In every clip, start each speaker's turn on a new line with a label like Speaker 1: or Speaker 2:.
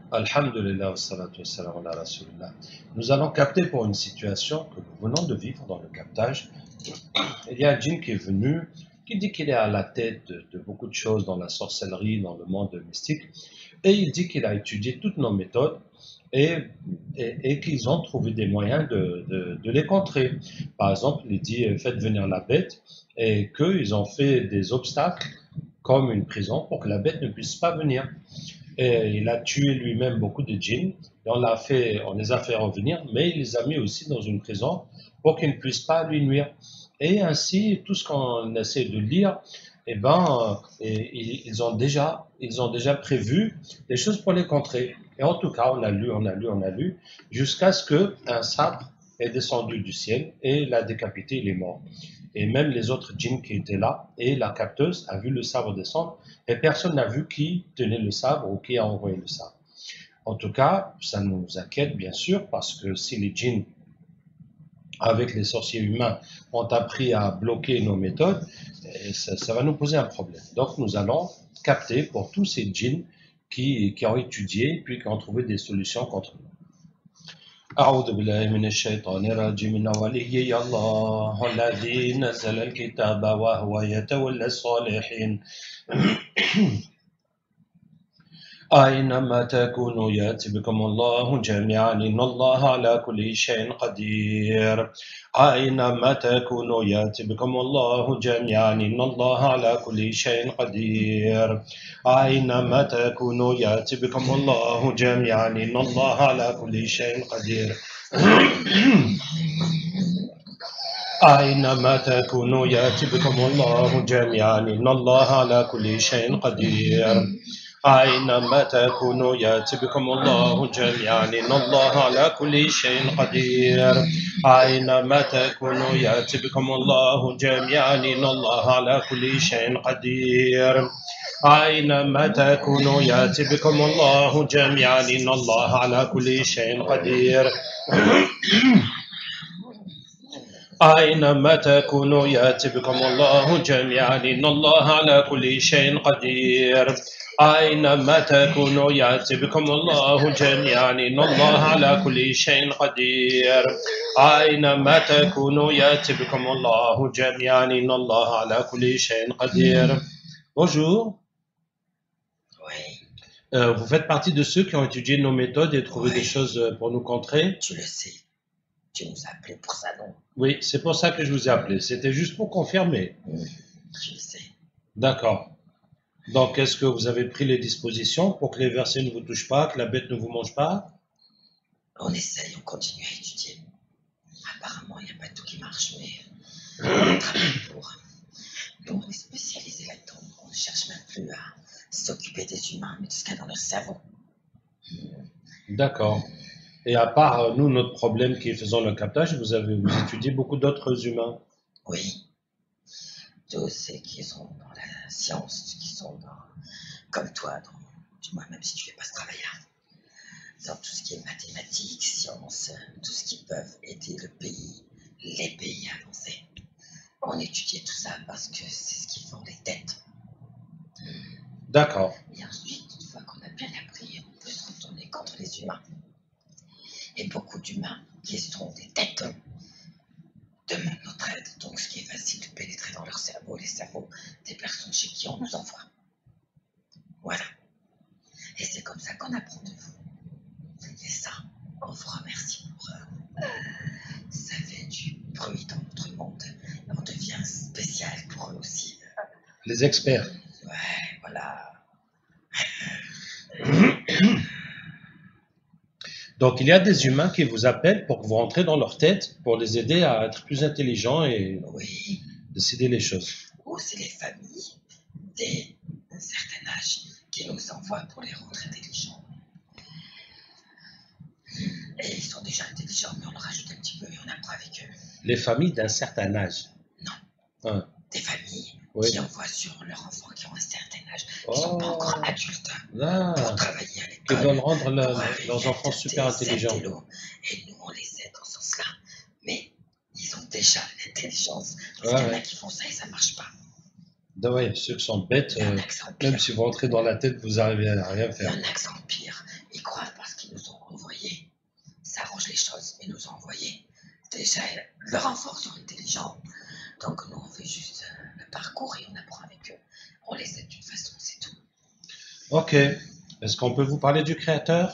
Speaker 1: Alhamdulillah, wassalatu wassalamu ala rasulillah. Nous allons capter pour une situation que nous venons de vivre dans le captage. Il y a un djinn qui est venu, qui dit qu'il est à la tête de beaucoup de choses dans la sorcellerie, dans le monde mystique, et il dit qu'il a étudié toutes nos méthodes et, et qu'ils ont trouvé des moyens de les contrer. Par exemple, il dit faites venir la bête et qu'ils ont fait des obstacles comme une prison pour que la bête ne puisse pas venir. Et il a tué lui-même beaucoup de djinns. Et on les a fait revenir, mais il les a mis aussi dans une prison pour qu'ils ne puissent pas lui nuire. Et ainsi, tout ce qu'on essaie de lire, eh ben, ils ont déjà prévu des choses pour les contrer. Et en tout cas, on a lu, jusqu'à ce qu'un sabre est descendu du ciel et l'a décapité, il est mort. Et même les autres djinns qui étaient là, et la capteuse a vu le sabre descendre, et personne n'a vu qui tenait le sabre ou qui a envoyé le sabre. En tout cas, ça nous inquiète bien sûr, parce que si les djinns, avec les sorciers humains, ont appris à bloquer nos méthodes, ça va nous poser un problème. Donc nous allons capter pour tous ces djinns qui ont étudié, puis qui ont trouvé des solutions contre nous. أعوذ بالله من الشيطان الرجيم وليي الله الذي نزل الكتاب وهو يتولى الصالحين أينما تكونوا يأتي بكم الله جميعا إن الله على كل شيء قدير أينما تكونوا يأتي بكم الله جميعا إن الله على كل شيء قدير أينما تكونوا يأتي بكم الله جميعا إن الله على كل شيء قدير أينما تكونوا يأتي بكم الله جميعا إن الله على كل شيء قدير أينما تكونوا يأتي بكم الله جميعا إن الله على كل شيء قدير أينما تكونوا يأتي بكم الله جميعا إن الله على كل شيء قدير أينما تكونوا يأتي بكم الله جميعا إن الله على كل شيء قدير أينما تكونوا يأتي بكم الله جميعا إن الله على كل شيء قدير أينما تكونوا يأتي بكم الله جميعا إن الله على كل شيء قدير أينما تكونوا يأتي بكم الله جميعا إن الله على كل شيء قدير. Bonjour.
Speaker 2: Oui.
Speaker 1: Vous faites partie de ceux qui ont étudié nos méthodes et trouvé des choses pour nous contrer.
Speaker 2: Tu le sais. Tu nous as appelés pour ça, non?
Speaker 1: Oui, c'est pour ça que je vous ai appelé. C'était juste pour confirmer.
Speaker 2: Je le sais.
Speaker 1: D'accord. Donc, est-ce que vous avez pris les dispositions pour que les versets ne vous touchent pas, que la bête ne vous mange pas?
Speaker 2: On essaye, on continue à étudier. Apparemment, il n'y a pas tout qui marche, mais on travaille pour. Nous, on est spécialisés là-dedans. On ne cherche même plus à s'occuper des humains, mais de ce qu'il y a dans leur cerveau.
Speaker 1: D'accord. Et à part nous, notre problème qui est faisant le captage, vous étudiez beaucoup d'autres humains?
Speaker 2: Oui. Tous ceux qui sont dans la science, qui sont dans, comme toi, du moins même si tu ne fais pas ce travail-là, dans tout ce qui est mathématiques, sciences, tout ce qui peut aider le pays, les pays à avancer. On étudie tout ça parce que c'est ce qui font les têtes.
Speaker 1: D'accord.
Speaker 2: Et ensuite, une fois qu'on a bien appris, on peut se retourner contre les humains. Et beaucoup d'humains qui sont des têtes demandent notre aide. Donc, ce qui est facile de pénétrer dans leur cerveau, les cerveaux des personnes chez qui on nous envoie. Voilà. Et c'est comme ça qu'on apprend de vous. Et ça, on vous remercie pour ça fait du bruit dans notre monde. Et on devient spécial pour eux aussi.
Speaker 1: Les experts.
Speaker 2: Ouais, voilà.
Speaker 1: Donc, il y a des humains qui vous appellent pour que vous rentrez dans leur tête, pour les aider à être plus intelligents et
Speaker 2: oui.
Speaker 1: Décider les choses.
Speaker 2: Ou c'est les familles d'un certain âge qui nous envoient pour les rendre intelligents. Et ils sont déjà intelligents, mais on leur rajoute un petit peu et on apprend avec eux.
Speaker 1: Les familles d'un certain âge?
Speaker 2: Non. Des familles qui envoient sur leurs enfants qui ont un certain âge, qui ne sont pas encore adultes, pour travailler à l'école.
Speaker 1: Qui veulent rendre leurs enfants super intelligents.
Speaker 2: Et nous, on les aide dans ce sens-là. Mais ils ont déjà l'intelligence. Parce qu'il y en a qui font ça et ça ne marche pas.
Speaker 1: Oui, ceux qui sont bêtes, même si vous rentrez dans la tête, vous n'arrivez à rien faire.
Speaker 2: Il y en a qui sont pires. Ils croient déjà le renfort sont intelligents. Donc nous, on fait juste le parcours et on apprend avec eux. On les aide d'une façon, c'est tout.
Speaker 1: Ok. Est-ce qu'on peut vous parler du Créateur?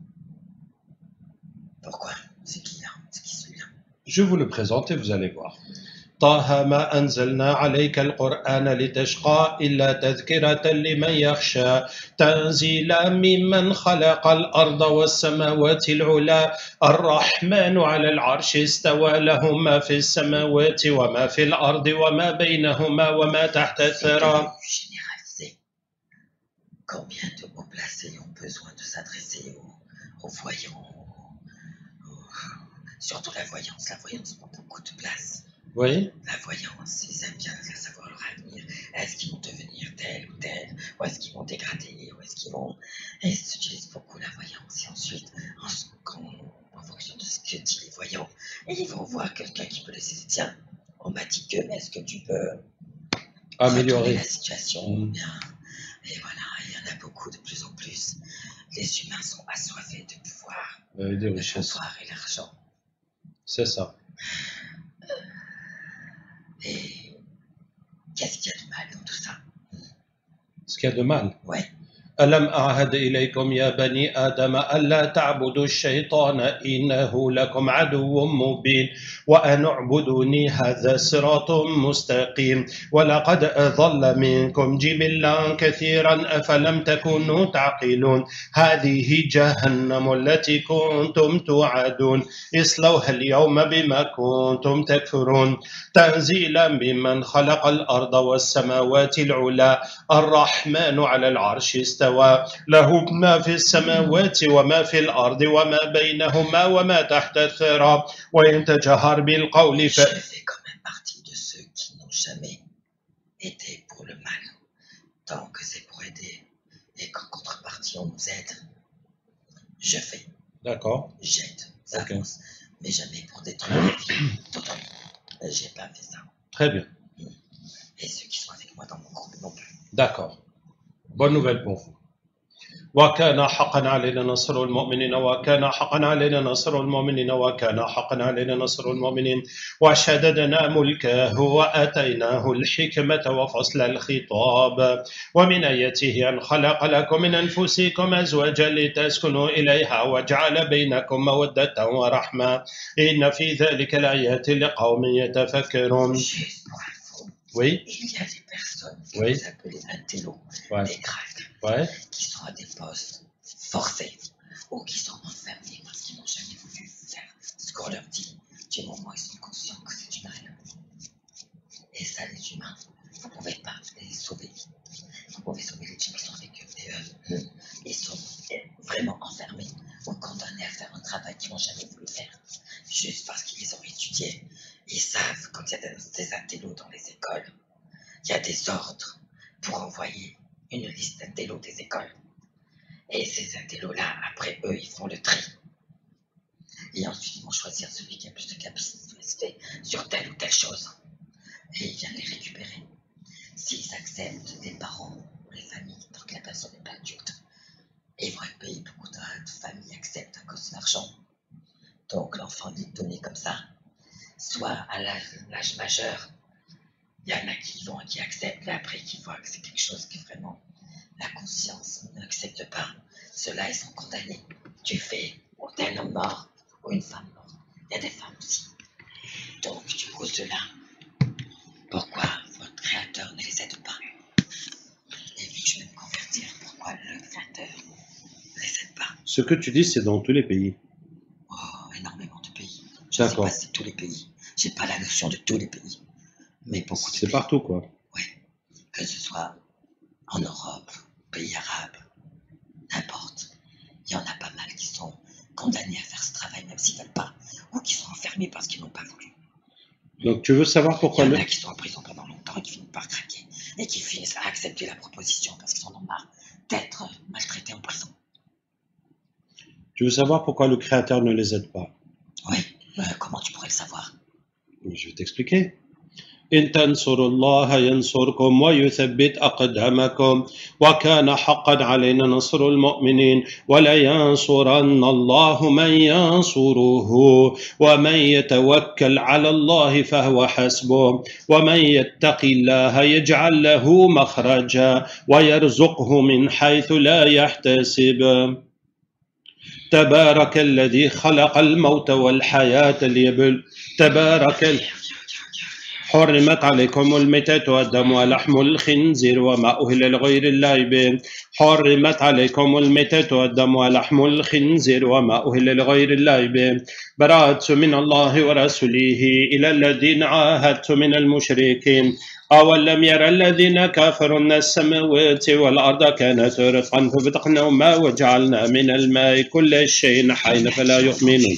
Speaker 2: Pourquoi? C'est qui là? C'est qui celui-là?
Speaker 1: Je vais vous le présente et vous allez voir. طه ما أنزلنا عليك القرآن لتشقى إلا تذكرة لمن يخشى تنزيلا ممن خلق الأرض والسماوات العلى الرحمن على العرش استوى له ما في السماوات وما في الأرض وما بينهما وما تحت الثرى.
Speaker 2: Généraliser. Combien de hauts placés ont besoin de s'adresser aux voyants, surtout la voyance. La voyance prend beaucoup de place.
Speaker 1: Oui.
Speaker 2: La voyance, ils aiment bien savoir leur avenir. Est-ce qu'ils vont devenir tel ou tel? Ou est-ce qu'ils vont dégrader? Ou est-ce qu'ils vont... Et ils utilisent beaucoup la voyance. Et ensuite, en fonction de ce que disent les voyants, ils vont voir quelqu'un qui peut les aider. Tiens, on m'a dit que, mais est-ce que tu peux
Speaker 1: améliorer
Speaker 2: la situation? Bien. Et voilà, il y en a beaucoup de plus en plus. Les humains sont assoiffés de pouvoir,
Speaker 1: de richesse.
Speaker 2: pouvoir et l'argent.
Speaker 1: C'est ça.
Speaker 2: Et qu'est-ce qu'il y a de mal dans tout ça?
Speaker 1: Ce qu'il y a de mal.
Speaker 2: Ouais.
Speaker 1: ألم أعهد إليكم يا بني آدم ألا تعبدوا الشيطان إنه لكم عدو مبين وأن اعبدوني هذا صراط مستقيم ولقد أضل منكم جبلا كثيرا أفلم تكونوا تعقلون هذه جهنم التي كنتم توعدون اصلوها اليوم بما كنتم تكفرون تنزيلا ممن خلق الأرض والسماوات العلى الرحمن على العرش استوى له ما في السماوات وما في الأرض وما بينهما وما تحت الثرى وإن تجهر بالقول
Speaker 2: Je fais quand même partie de ceux qui n'ont jamais été pour le mal. Tant que c'est pour aider et qu'en contrepartie on nous aide, je fais.
Speaker 1: D'accord.
Speaker 2: J'aide, ça avance. Mais jamais pour détruire la vie totalement. J'ai pas fait ça.
Speaker 1: Très bien.
Speaker 2: Et ceux qui sont avec moi dans mon groupe non plus.
Speaker 1: D'accord. Bonne nouvelle pour vous. وكان حقا علينا نصر المؤمنين وكان حقا علينا نصر المؤمنين وكان حقا علينا نصر المؤمنين وشددنا ملكه وآتيناه الحكمة وفصل الخطاب ومن آياته أن خلق لكم من أنفسكم أزواجا لتسكنوا إليها وجعل بينكم مودة ورحمة إن في ذلك الآيات لقوم يتفكرون. Oui.
Speaker 2: Il y a des personnes que
Speaker 1: oui.
Speaker 2: vous appelez intello, des crafts, qui sont à des postes forcés ou qui sont enfermés parce qu'ils n'ont jamais voulu faire ce qu'on leur dit. Du moment où ils sont conscients que c'est du mal. Et ça, les humains, vous ne pouvez pas les sauver. Vous pouvez sauver les gens qui sont avec eux, mais eux, ils sont vraiment enfermés ou condamnés à faire un travail qu'ils n'ont jamais voulu faire. Juste parce qu'ils les ont étudiés. Ils savent, quand il y a des intellos dans les écoles, il y a des ordres pour envoyer une liste d'intellos des écoles. Et ces intellos-là, après eux, ils font le tri. Et ensuite, ils vont choisir celui qui a plus de capacité sur telle ou telle chose. Et ils viennent les récupérer. S'ils acceptent les parents ou les familles, tant que la personne n'est pas adulte, ils vont payer beaucoup de familles acceptent à cause de l'argent. Donc l'enfant est donné comme ça. Soit à l'âge majeur, il y en a qui acceptent, mais après qui voient que c'est quelque chose que vraiment la conscience n'accepte pas. Ceux-là, ils sont condamnés. Tu fais ou t'es un homme mort ou une femme morte. Il y a des femmes aussi. Donc, du coup, ceux-là, pourquoi votre créateur ne les aide pas? Et vu que je vais me convertir, pourquoi le créateur ne les aide pas?
Speaker 1: Ce que tu dis, c'est dans tous les pays.
Speaker 2: Oh, énormément de pays. Je ne sais pas si c'est tous les pays. J'ai pas la notion de tous les pays, mais beaucoup de pays.
Speaker 1: C'est partout, quoi.
Speaker 2: Oui, que ce soit en Europe, pays arabes, n'importe. Il y en a pas mal qui sont condamnés à faire ce travail, même s'ils ne veulent pas, ou qui sont enfermés parce qu'ils n'ont pas voulu.
Speaker 1: Donc tu veux savoir pourquoi...
Speaker 2: Il y en a qui sont en prison pendant longtemps et qui finissent par craquer, et qui finissent à accepter la proposition parce qu'ils en ont marre d'être maltraités en prison.
Speaker 1: Tu veux savoir pourquoi le Créateur ne les aide pas?
Speaker 2: Oui, comment tu pourrais le savoir?
Speaker 1: Je vais t'expliquer.
Speaker 3: إن تنصروا الله ينصركم ويثبت أقدامكم وكان حقا علينا نصر المؤمنين ولينصرن الله من ينصره ومن يتوكل على الله فهو حسبه ومن يتق الله يجعل له مخرجا ويرزقه من حيث لا يحتسب. تبارك الذي خلق الموت والحياة ليبل تبارك حرمت عليكم الميتة والدم ولحم الخنزير وما أهل لغير الله به. حرمت عليكم الميتة والدم ولحم الخنزير وما أهل لغير الله به. براءة من الله ورسوله إلى الذين عاهدت من المشركين. أولم يرى الذين كفروا أن السماوات والأرض كانت رتقا ففتقناهما وجعلنا من الماء كل شيء حي فلا يؤمنون.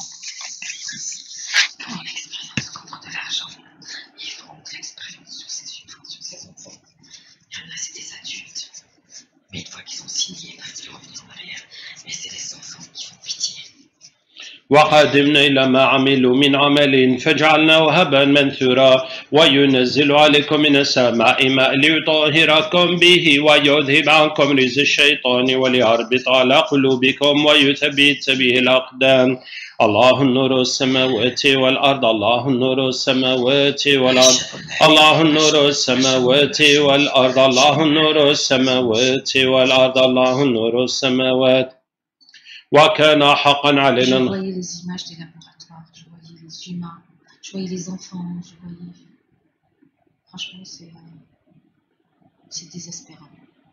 Speaker 3: وقدمنا إلى ما عملوا من عمل فجعلناه هبا منثورا وينزل عليكم من السماء ماء ليطهركم به ويذهب عنكم رجز الشيطان وليربط على قلوبكم ويثبت به الأقدام. الله النور السماوات والأرض الله النور السماوات والأرض الله النور السماوات والأرض الله النور السماوات والأرض الله النور السماوات. وكان حقا علينا.
Speaker 2: Je voyais les images des laboratoires, je voyais les humains, je voyais les enfants, je voyais... Franchement, c'est désespérant.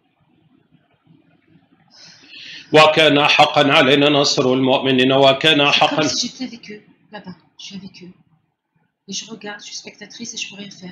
Speaker 3: وكان حقا علينا نصر المؤمنين وكان حقا.
Speaker 2: C'est comme si j'étais avec eux, là-bas, je suis avec eux. Et je regarde, je suis spectatrice et je peux rien faire.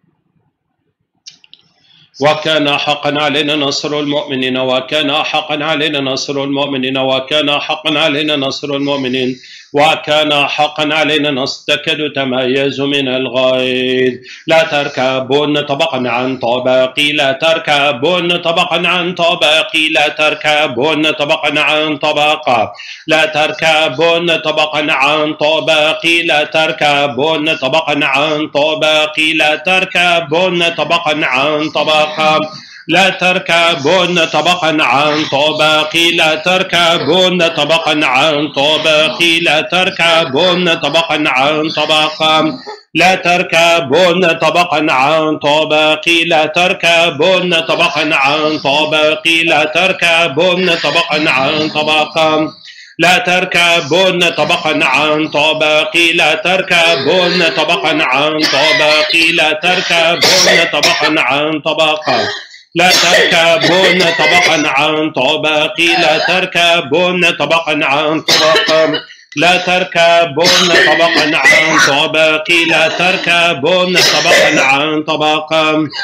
Speaker 3: وكان حقا علينا نصر المؤمنين وكان حقا علينا نصر المؤمنين وكان حقا علينا نصر المؤمنين وكان حقا علينا نصر. تكاد تميز من الغيظ لا تركبون طبقا عن طبق لا تركبون طبقا عن طبق لا تركبون طبقا عن طبق لا تركبون طبقا عن طبق لا تركبون طبقا عن طبق لا تركبون طبقا عن طبق لا تركبون طبقا عن طبق لا تركبون طبقا عن طبق لا تركبون طبقا عن طبق لا تركبون طبقا عن طبق لا تركبون طبقا عن طبق لا تركبون طبقا عن طبق لا تركبون طبقا عن طبق لا تركبون طبقا عن طبق لا تركبون طبقا عن طبق لا تركبون طبقا عن طبق لا تركبون طبقا عن طبق لا تركبون طبقا عن طبق لا تركبون طبقا عن طبق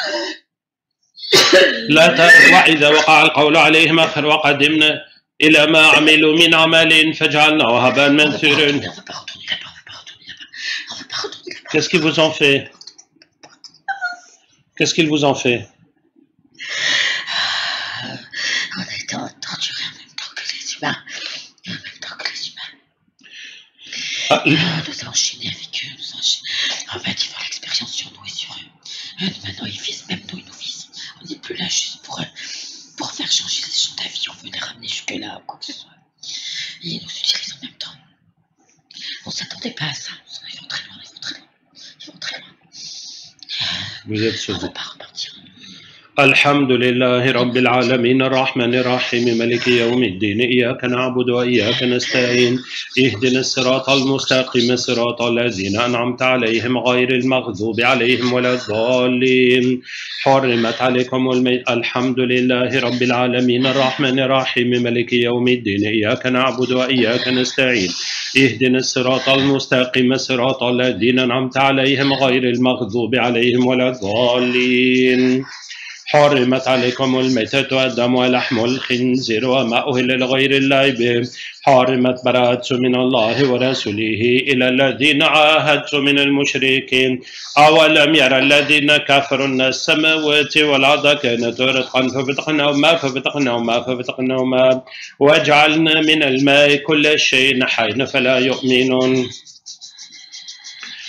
Speaker 3: وإذا وقع القول عليهم آخر وقدمنا إلى ما عملوا من عمل فجعلناه هباء منثورا. Qu'est-ce qu'il vous en fait? Qu'est-ce qu'il vous en fait?
Speaker 2: On a été torturés en même temps que les humains. En même temps que les humains. Nous enchaîner avec eux, nous enchaîner. En fait, ils font l'expérience sur nous et sur eux. Maintenant, ils visent, même nous, ils nous visent. On n'est plus là juste pour faire changer les gens d'avis. On veut les ramener jusque-là ou quoi que ce soit. Et ils nous utilisent en même temps. On ne s'attendait pas à ça. Ils vont très loin, ils vont très loin. Ils vont très loin.
Speaker 3: Vous êtes sauvés.
Speaker 2: On ne va pas repartir.
Speaker 3: الحمد لله رب العالمين الرحمن الرحيم مالك يوم الدين إياك نعبد وإياك نستعين اهدنا الصراط المستقيم صراط الذين أنعمت عليهم غير المغضوب عليهم ولا الضالين. حرمت عليكم الحمد لله رب العالمين الرحمن الرحيم مالك يوم الدين إياك نعبد وإياك نستعين اهدنا الصراط المستقيم صراط الذين أنعمت عليهم غير المغضوب عليهم ولا الضالين. حرمت عليكم الميتة والدم ولحم الخنزير وما أهل لغير الله به. حرمت براءة من الله ورسوله إلى الذين عاهدت من المشركين. أولم يرى الذين كفروا أن السماوات والأرض كانت رتقا ففتقناهما وجعلنا من الماء كل شيء حي فلا يؤمنون.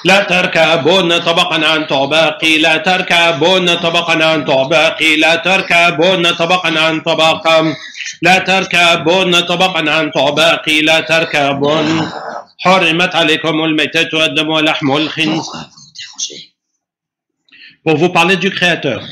Speaker 3: لا تركبون طبقا عن طبق لا تركبون طبقا عن طبق لا تركبون طبقا عن طبق لا تركبون طبقا عن طبق لا تركبون حرمت عليكم الميتة والدم ولحم الخنزير.
Speaker 2: Pourquoi vous me dérangez?
Speaker 3: Pour vous parler du Créateur.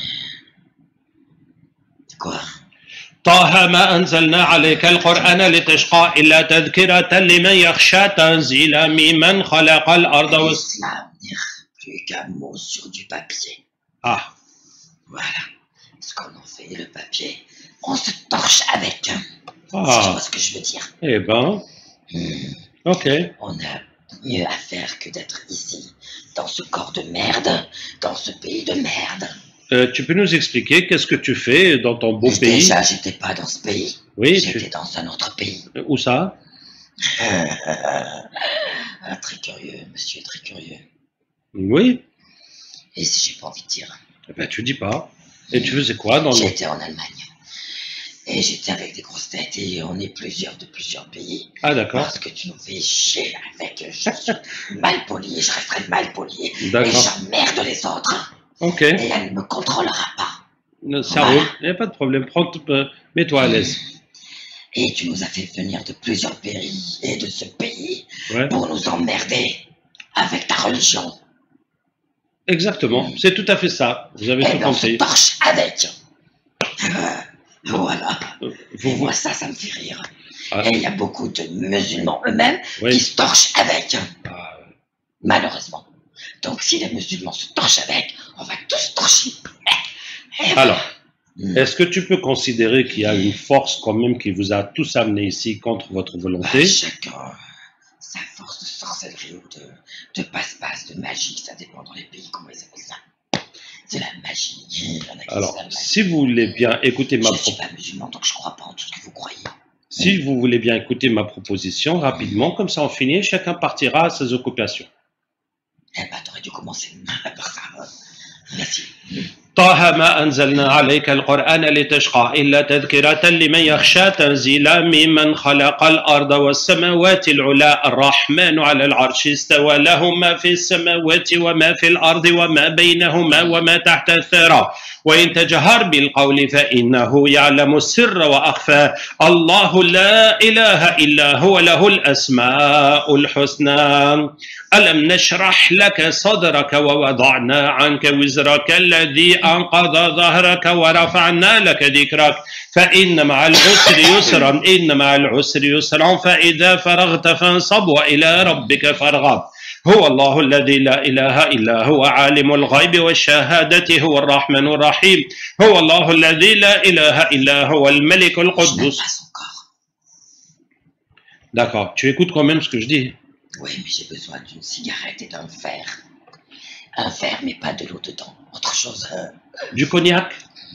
Speaker 2: Quoi?
Speaker 3: طه ما أنزلنا عليك القرآن لتشقى إلا تذكرة لمن يخشى تنزيلا ممن خلق الأرض
Speaker 2: L'islam n'est plus qu'un mot sur du papier.
Speaker 3: Ah,
Speaker 2: Voilà. Ce qu'on en fait, le papier, on se torche avec. Si tu
Speaker 3: ah,
Speaker 2: vois ce que je veux dire.
Speaker 3: eh ben, ok.
Speaker 2: On a mieux à faire que d'être ici, dans ce corps de merde, dans ce pays de merde.
Speaker 3: Tu peux nous expliquer qu'est-ce que tu fais dans ton beau pays?
Speaker 2: Déjà, j'étais pas dans ce pays.
Speaker 3: Oui,
Speaker 2: J'étais dans un autre pays.
Speaker 3: où ça?
Speaker 2: Ah, très curieux, monsieur, très curieux.
Speaker 3: Oui,
Speaker 2: Et si j'ai pas envie de dire?
Speaker 3: eh ben, tu dis pas. Et tu faisais quoi dans le...
Speaker 2: J'étais en Allemagne. Et j'étais avec des grosses têtes et on est plusieurs de plusieurs pays.
Speaker 3: Ah, d'accord.
Speaker 2: Parce que tu nous fais chier avec. Je suis mal poli et je resterai mal poli. Et
Speaker 3: D'accord.
Speaker 2: j'emmerde les autres.
Speaker 3: Ok,
Speaker 2: Et elle ne me contrôlera pas.
Speaker 3: ça roule. Il n'y a pas de problème. Mets-toi à l'aise.
Speaker 2: Et tu nous as fait venir de plusieurs pays et de ce pays
Speaker 3: Ouais.
Speaker 2: pour nous emmerder avec ta religion.
Speaker 3: Exactement. C'est tout à fait ça. Vous avez
Speaker 2: Et
Speaker 3: tout
Speaker 2: ben on se
Speaker 3: compris.
Speaker 2: torche avec. Voilà.
Speaker 3: Vous,
Speaker 2: Et
Speaker 3: vous...
Speaker 2: moi, ça me fait rire.
Speaker 3: Ah,
Speaker 2: Et il y a beaucoup de musulmans eux-mêmes
Speaker 3: oui.
Speaker 2: qui se torchent avec.
Speaker 3: Ah,
Speaker 2: Malheureusement. Donc si les musulmans se torchent avec, on va tous torcher. Et
Speaker 3: alors,
Speaker 2: voilà.
Speaker 3: est-ce que tu peux considérer qu'il y a une force quand même qui vous a tous amenés ici contre votre volonté?
Speaker 2: Chacun sa force de sorcellerie ou de passe-passe, de magie, ça dépend dans les pays, comment ils appellent ça. C'est la magie. Il y en a qui disent
Speaker 3: Alors,
Speaker 2: la magie.
Speaker 3: si vous voulez bien écouter ma
Speaker 2: Je ne suis
Speaker 3: proposition,
Speaker 2: pas musulman, donc je ne crois pas en tout ce que vous croyez.
Speaker 3: si vous voulez bien écouter ma proposition rapidement, comme ça on finit, chacun partira à ses occupations.
Speaker 2: Eh ben, t'aurais dû commencer par ça. Merci.
Speaker 3: طه ما أنزلنا عليك القرآن لتشقى إلا تذكرة لمن يخشى تنزيلا ممن خلق الأرض والسماوات العلى الرحمن على العرش استوى له ما في السماوات وما في الأرض وما بينهما وما تحت الثرى وإن تجهر بالقول فإنه يعلم السر وأخفى الله لا إله إلا هو له الأسماء الحسنى ألم نشرح لك صدرك ووضعنا عنك وزرك الذي أنقض ظهرك ورفعنا لك ذكرك فإن مع العسر يسرا إن مع العسر يسرا فإذا فرغت فانصب وإلى ربك فارغب هو الله الذي لا إله إلا هو عالم الغيب والشهادة هو الرحمن الرحيم هو الله الذي لا إله إلا هو الملك
Speaker 2: Je n'aime
Speaker 3: القدوس.
Speaker 2: pas son corps.
Speaker 3: D'accord, tu écoutes quand même ce que je dis.
Speaker 2: Oui, mais j'ai besoin d'une cigarette et d'un verre. Un verre, mais pas de l'eau dedans. Autre chose.
Speaker 3: Du cognac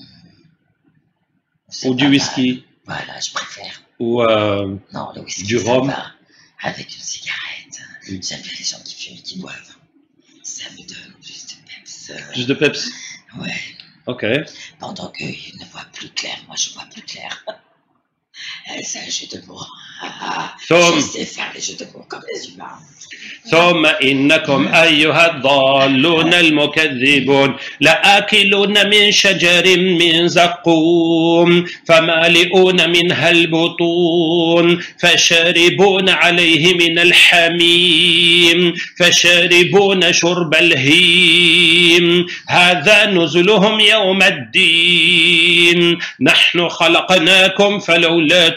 Speaker 2: C'est
Speaker 3: ou du
Speaker 2: pas
Speaker 3: whisky
Speaker 2: mal. Voilà, je préfère.
Speaker 3: ou
Speaker 2: Non, le whisky,
Speaker 3: Du
Speaker 2: ça
Speaker 3: rhum.
Speaker 2: va. Avec une cigarette. J'aime bien les gens qui fument et qui boivent. Ça me donne plus de peps.
Speaker 3: plus de Pepsi.
Speaker 2: Ouais.
Speaker 3: Ok.
Speaker 2: Pendant qu'ils ne voient plus clair, moi je vois plus clair. C'est un jeu de mots.
Speaker 3: ثم
Speaker 2: Je sais faire les jeux de mots comme les humains.
Speaker 3: ثم إنكم أيها الضالون المكذبون لآكلون من شجر من زقوم فمالئون منها البطون فشاربون عليه من الحميم فشاربون شرب الهيم هذا نزلهم يوم الدين نحن خلقناكم فلولا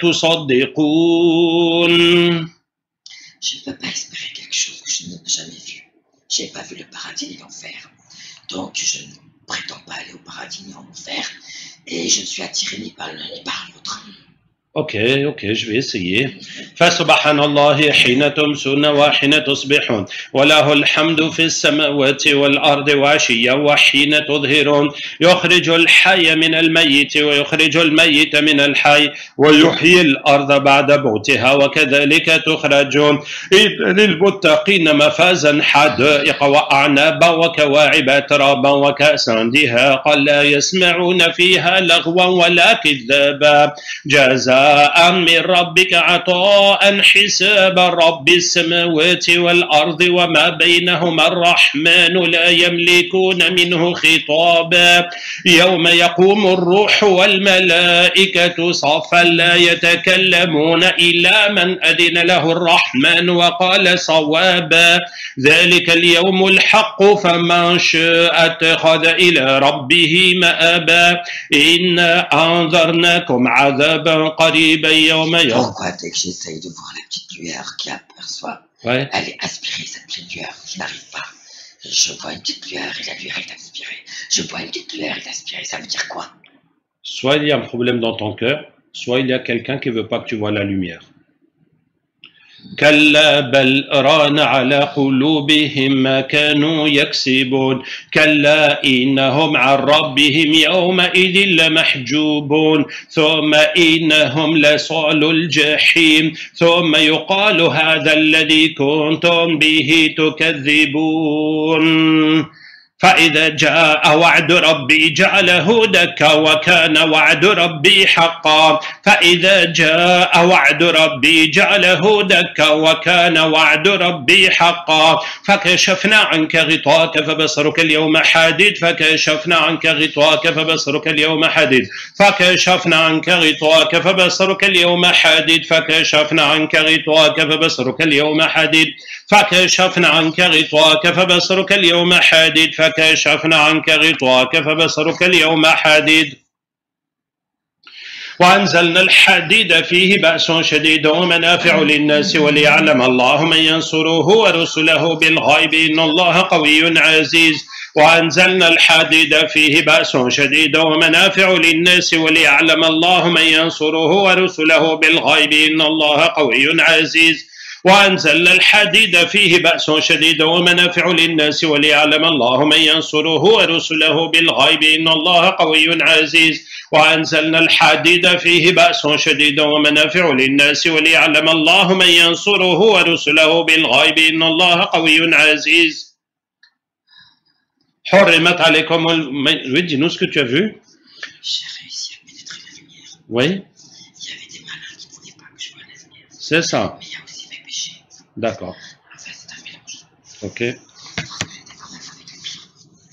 Speaker 3: تصدقون.
Speaker 2: Je ne peux pas espérer quelque chose que je n'ai jamais vu. Je n'ai pas vu le paradis ni l'enfer. Donc je ne prétends pas aller au paradis ni en enfer. Et je ne suis attiré ni par l'un ni par l'autre.
Speaker 3: Ok, je vais essayer. فسبحان الله حين تمسون وحين تصبحون وله الحمد في السماوات والأرض وعشيا وحين تظهرون يخرج الحي من الميت ويخرج الميت من الحي ويحيي الأرض بعد موتها وكذلك تخرجون إن للمتقين مفازا حدائق وأعنابا وكواعب ترابا وكأسا دهاقا لا يسمعون فيها لغوا ولا كذابا جزاء جزاء من ربك عطاء حسابا رب السماوات والأرض وما بينهما الرحمن لا يملكون منه خطابا يوم يقوم الروح والملائكة صفا لا يتكلمون إلا من أذن له الرحمن وقال صوابا ذلك اليوم الحق فمن شاء اتخذ إلى ربه مآبا إنا أنذرناكم عذابا قريبا يوم
Speaker 2: Pourquoi dès que j'essaye de voir la petite lueur qui aperçoit,
Speaker 3: Ouais.
Speaker 2: elle est aspirée, cette petite lueur, je n'arrive pas. Je vois une petite lueur et la lueur est aspirée. Je vois une petite lueur et aspirée, ça veut dire quoi?
Speaker 3: Soit il y a un problème dans ton cœur, soit il y a quelqu'un qui ne veut pas que tu vois la lumière. كلا بل ران على قلوبهم ما كانوا يكسبون كلا إنهم عن ربهم يومئذ لمحجوبون ثم إنهم لصالوا الجحيم ثم يقال هذا الذي كنتم به تكذبون فإذا جاء وعد ربي جعله دكا وكان وعد ربي حقا فإذا جاء وعد ربي جعله دكا وكان وعد ربي حقا فكشفنا عنك غطاءك فبصرك اليوم حديد فكشفنا عنك غطاءك فبصرك اليوم حديد فكشفنا عنك غطاءك فبصرك اليوم حديد فكشفنا عنك غطاءك فبصرك اليوم حديد فكشفنا عنك غطاءك فبصرك اليوم حديد فكشفنا عنك غطاءك فبصرك اليوم حديد وأنزلنا الحديد فيه بأس شديد ومنافع للناس وليعلم الله من ينصره ورسله بالغيب إن الله قوي عزيز وأنزلنا الحديد فيه بأس شديد ومنافع للناس وليعلم الله من ينصره ورسله بالغيب إن الله قوي عزيز وأنزلنا الحديد فيه بأس شديد ومنافع للناس وليعلم الله من ينصره ورسله بالغيب إن الله قوي عزيز وأنزلنا الحديد فيه بأس شديد ومنافع للناس وليعلم الله من ينصره ورسله بالغيب إن الله قوي عزيز حرمت عليكم Oui, dis-nous ce que tu as vu.
Speaker 2: J'ai réussi à pénétrer la lumière.
Speaker 3: Oui.
Speaker 2: Il y avait des malins qui ne voulaient pas que je voie la lumière.
Speaker 3: C'est ça.
Speaker 2: Mais il y a aussi mes péchés.
Speaker 3: D'accord.
Speaker 2: Enfin, c'est un mélange.
Speaker 3: Ok.
Speaker 2: J'étais quand même avec les pires.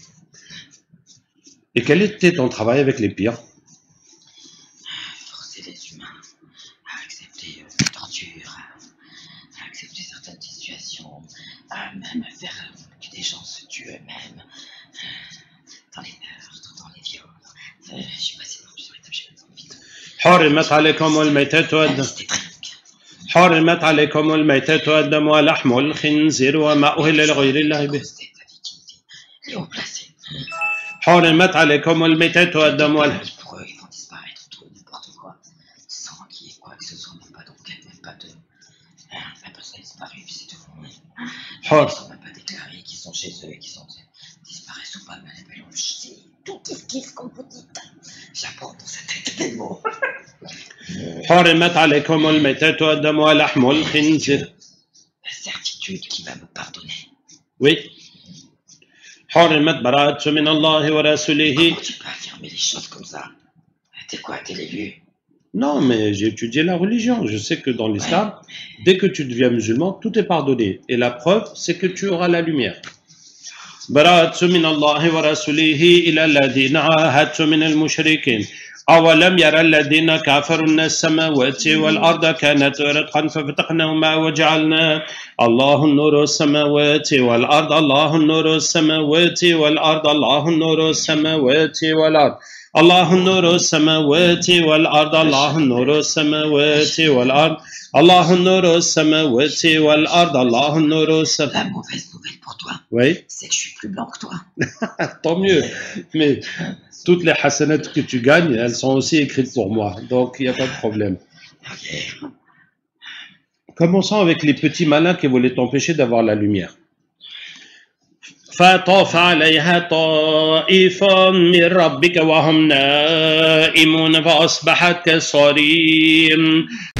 Speaker 3: Et quel était ton travail avec les pires?
Speaker 2: Forcer les humains à accepter la torture, à accepter certaines situations, à même faire que des gens se tuent eux-mêmes dans les meurtres, dans les viols. Je suis passé dans plusieurs étapes, j'ai pas envie de...
Speaker 3: حرمت عليكم الميتة والدم
Speaker 2: C'était très long.
Speaker 3: حرمت عليكم الميتة والدم ولحم الخنزير وما أهل لغير الله به
Speaker 2: C'était ta dignité. Il est haut placé.
Speaker 3: حرمت عليكم الميتة والدم ولحم
Speaker 2: Pour eux, ils vont disparaître, tout, n'importe quoi, sans qu'il y ait quoi que ce soit, même pas d'enquête, même pas de... La personne a disparu, puis c'est tout. Ils ne sont même pas déclarés, qui sont chez eux, qui sont disparaissent ou pas, mais les mélanges, c'est tout kiff comme vous dites. J'apprends dans sa tête des mots.
Speaker 3: حرمت عليكم الميتة والدم ولحم الخنزير
Speaker 2: La certitude qui va me pardonner.
Speaker 3: Oui. حرمت براءة من الله ورسوله
Speaker 2: Comment tu peux affirmer les choses comme ça? T'es quoi, t'es l'élu?
Speaker 3: Non, mais j'ai étudié la religion. Je sais que dans l'islam, dès que tu deviens musulman, tout est pardonné. Et la preuve, c'est que tu auras la lumière. براءة من الله ورسوله إلى الذين عاهدتم من المشركين أولم يرى الذين كفروا أن السماوات والأرض كانت رتقا ففتقناهما وجعلنا الله النور السماوات والأرض الله النور السماوات والأرض الله النور السماوات والأرض الله النور السماوات والأرض الله النور السماوات والأرض الله النور السماوات والأرض الله النور السماوات.
Speaker 2: La mauvaise nouvelle pour toi,
Speaker 3: Oui,
Speaker 2: c'est que je suis plus blanc que toi.
Speaker 3: tant mieux. Mais toutes les hasanats que tu gagnes, elles sont aussi écrites pour moi. Donc, il n'y a pas de problème.
Speaker 2: Ok.
Speaker 3: Commençons avec les petits malins qui voulaient t'empêcher d'avoir la lumière. فطاف عليها طائف من ربك وهم نائمون فأصبحت كالصريم